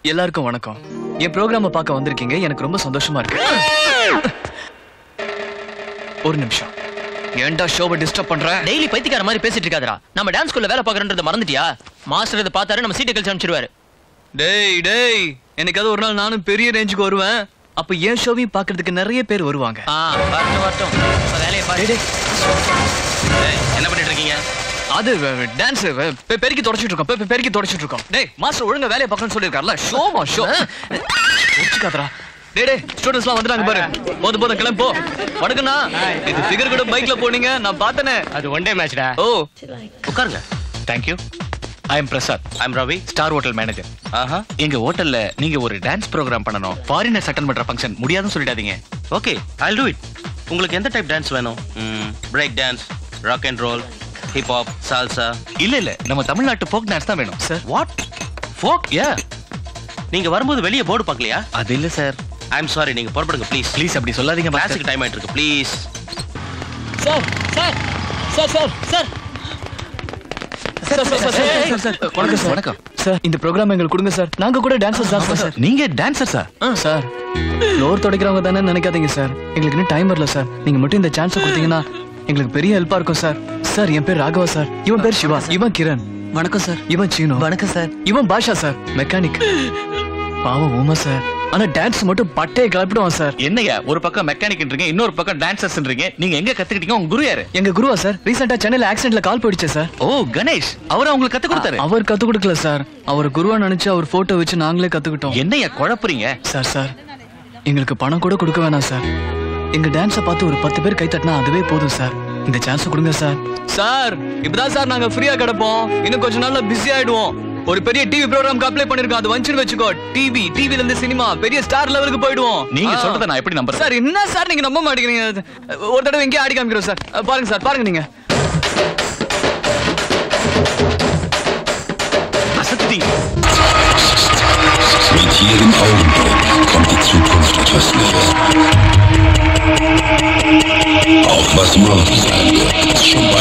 எல்லாருக்கும் வணக்கம். என் ப்ரோக்ராம பார்க்க வந்திருக்கீங்க. எனக்கு ரொம்ப சந்தோஷமா இருக்கு. ஒரு நிமிஷம். ஏன்டா ஷோவை டிஸ்டர்ப் பண்ற? டெய்லி பைத்தியக்கார மாதிரி பேசிட்டு இருக்காதடா. நம்ம டான்ஸ் ஸ்கூல்ல வேலை பார்க்கறன்றத மறந்துட்டியா? மாஸ்டர் இத பார்த்தாரு நம்ம சீட்டை கழிச்சு அனுப்பிச்சிடுவாரு. டேய் என்னைக்காவது ஒரு நாள் நானும் பெரிய ரேஞ்சுக்கு வருவேன். அப்ப ஏன் ஷோவையும் பார்க்கிறதுக்கு நிறைய பேர் வருவாங்க. வரட்டும். வேலையை பாரு. என்ன பண்ணிட்டு இருக்கீங்க? அது டான்ஸ் பெருக்கி தொடச்சிட்டு இருக்கோம். பெருக்கி தொடச்சிட்டு இருக்கோம். டேய் மாஸ்டர் ஒழுங்கா வேலையை பார்க்கணும்னு சொல்லிருக்காருல. ஷோ ஒச்சுக்காதடா. டேய் ஸ்டூடண்ட்ஸ்லாம் வந்துட்டாங்க பாரு. போதும் கிளம்பு போ. வணக்கம்ண்ணா. இது ஃபிகர் கூட பைக்ல போனீங்க நான் பார்த்தனே. அது ஒன் டே மேட்ச்டா. ஓ உட்காருங்க. Thank you. I am Prasad. I am Ravi, Star Hotel Manager. எங்க ஹோட்டல்ல நீங்க ஒரு டான்ஸ் ப்ரோகிராம் பண்ணனும். ஃபாரினர்ஸ் அட்டெண்ட் பண்ற ஃபங்க்ஷன் முடியாதுன்னு சொல்லிடாதீங்க. Okay, I'll do it. உங்களுக்கு எந்த டைப் டான்ஸ் வேணும்? Break dance, rock and roll, hip hop, salsa? இல்ல நம்ம தமிழ்நாட்டு folk டான்ஸ் தான் வேணும். Sir what? ஃபோக்? நீங்க வரும்போது வெளிய போர்டு பார்க்கலையா? அது இல்ல சார். ஐ அம் சாரி, நீங்க புறப்படுங்க ப்ளீஸ் அப்படி சொல்லாதீங்க. கிளாஸுக்கு டைம் ஆயிட்டு இருக்கு ப்ளீஸ். வணக்கம் சார். இந்த ப்ரோகிராம் எங்களுக்கு கொடுங்க சார். நாங்க கூட டான்சர்ஸ் தான் சார். நீங்க டான்சர் சார் ஃப்ளோர் துடைக்கிறவங்க தானே நினைக்காதீங்க சார். எங்களுக்கு இன்னும் டைம் வரல சார். நீங்க மட்டும் இந்த சான்ஸ் கொடுத்தீங்கன்னா எங்களுக்கு பெரிய ஹெல்ப்பா இருக்கும் சார். சார் என் பேர் ராகவா சார். இவன் பேர் சிவா. இவன் கிரண். வணக்கம் சார். இவன் சீனு. வணக்கம் சார். இவன் பாஷா சார், மெக்கானிக். பாவம் ஊமா சார். ஆனா டான்ஸ் மட்டும் பட்டையை கிளப்பிடுவான் சார். என்னையா ஒரு பக்கம் மெக்கானிக்ன்றீங்க, இன்னொரு பக்கம் டான்சர்ஸ்ன்றீங்க. நீங்க எங்க கத்துக்கிட்டீங்க? உங்க குரு யாரு? எங்க குருவா சார்? ரீசெண்டா சென்னையில ஆக்சிடென்ட்ல கால் போயிடுச்சு சார். ஓ கணேஷ், அவரு உங்களுக்கு கத்து கொடுத்தாரு? அவர் கத்து கொடுக்கல சார். அவர் குருவா நினைச்சு அவர் போட்டோ வச்சு நாங்களே கத்துக்கிட்டோம். என்னையா குழப்புறீங்க? சார் எங்களுக்கு பணம் கூட கொடுக்க வேணாம் சார். எங்க டான்ஸை பார்த்து ஒரு 10 பேர் கை தட்டினா அதுவே போதும் சார். இந்த சான்ஸ் கொடுங்க சார். சார் இப்பதான் சார் நாங்க ஃப்ரீயா கிடப்போம். இன்னும் கொஞ்ச நாள்ல பிஸி ஆயிடுவோம். ஒரு பெரிய டிவி ப்ரோகிராம்க்கு அப்ளை பண்ணிருக்கோம். அது வந்துன்னு வெச்சுக்கோ. டிவில இருந்து சினிமா பெரிய ஸ்டார் லெவலுக்கு போய்டுவோம். நீங்க சொல்றத நான் எப்படி நம்புறது? சார் என்ன சார் நீங்க நம்ப மாட்டீங்க. ஒரு தடவை எங்கே ஆடி காமிக்கிறோம் சார். பாருங்க சார், பாருங்க நீங்க. அசத்திட்டீங்க. Mit jedem Augenblick kommt die Zukunft etwas näher. Auch was morgen sein wird, ist schon